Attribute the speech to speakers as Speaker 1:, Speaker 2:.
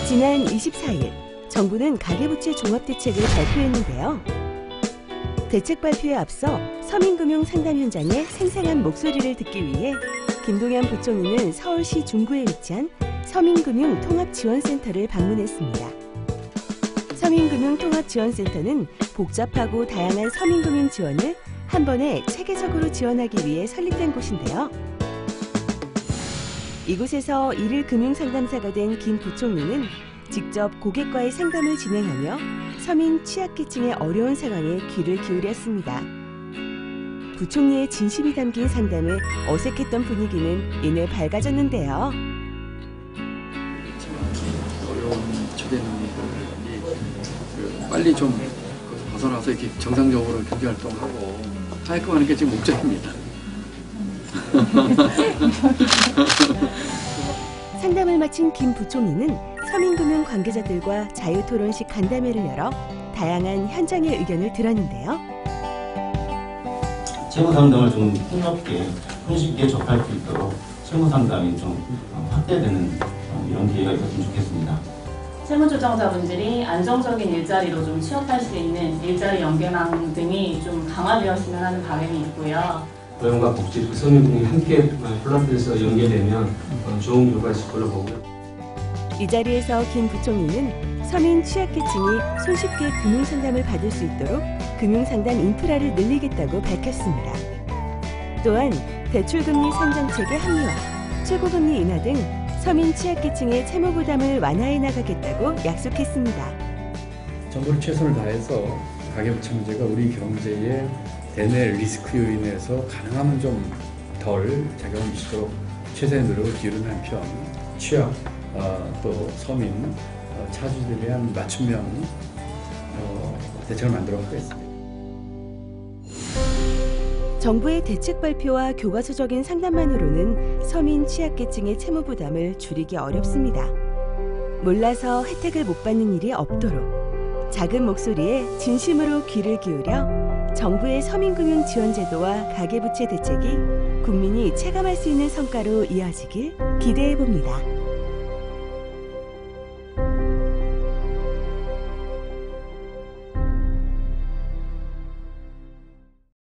Speaker 1: 지난 24일 정부는 가계부채 종합대책을 발표했는데요. 대책 발표에 앞서 서민금융 상담 현장의 생생한 목소리를 듣기 위해 김동연 부총리는 서울시 중구에 위치한 서민금융 통합지원센터를 방문했습니다. 서민금융통합지원센터는 복잡하고 다양한 서민금융 지원을 한 번에 체계적으로 지원하기 위해 설립된 곳인데요. 이곳에서 일일 금융상담사가 된 김 부총리는 직접 고객과의 상담을 진행하며 서민 취약계층의 어려운 상황에 귀를 기울였습니다. 부총리의 진심이 담긴 상담에 어색했던 분위기는 이내 밝아졌는데요.
Speaker 2: 어려운 초대농민들이 빨리 좀 벗어나서 이렇게 정상적으로 경제활동하고 하게끔 하는 게 지금 목적입니다.
Speaker 1: 상담을 마친 김 부총리는 서민금융 관계자들과 자유토론식 간담회를 열어 다양한 현장의 의견을 들었는데요.
Speaker 3: 채무상담을 좀 폭넓게 손쉽게 접할 수 있도록 채무상담이 좀 확대되는 이런 기회가 있었으면 좋겠습니다.
Speaker 4: 채무조정자분들이 안정적인 일자리로 좀 취업할 수 있는 일자리 연계망 등이 좀 강화되었으면 하는 바람이 있고요.
Speaker 5: 고용과 복지, 서민금융이 함께 혼합해서 연계되면 좋은 결과가 있을 걸로 보고요.
Speaker 1: 이 자리에서 김 부총리는 서민 취약계층이 손쉽게 금융상담을 받을 수 있도록 금융상담 인프라를 늘리겠다고 밝혔습니다. 또한 대출금리 상정책의 합리화, 최고금리 인하 등 서민 취약계층의 채무부담을 완화해 나가겠다고 약속했습니다.
Speaker 2: 정부는 최선을 다해서 가계부채 문제가 우리 경제의 대내 리스크 요인에서 가능하면 좀 덜 작용을 미치도록 최선의 노력을 기울이는 한편 취약, 또 서민, 차주들에 대한 맞춤형 대책을 만들어가고 있습니다.
Speaker 1: 정부의 대책 발표와 교과서적인 상담만으로는 서민 취약계층의 채무 부담을 줄이기 어렵습니다. 몰라서 혜택을 못 받는 일이 없도록 작은 목소리에 진심으로 귀를 기울여 정부의 서민금융 지원제도와 가계부채 대책이 국민이 체감할 수 있는 성과로 이어지길 기대해 봅니다.